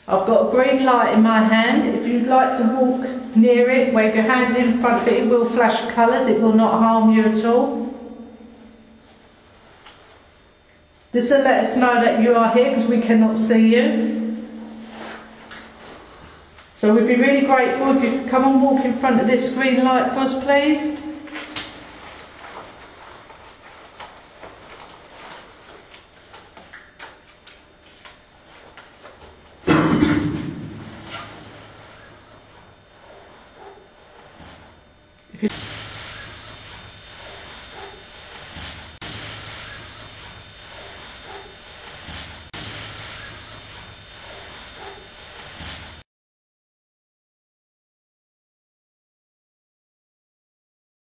I've got a green light in my hand. If you'd like to walk near it, wave your hand in front of it, it will flash colours, it will not harm you at all. This will let us know that you are here because we cannot see you. So we'd be really grateful if you could come and walk in front of this green light for us, please. If you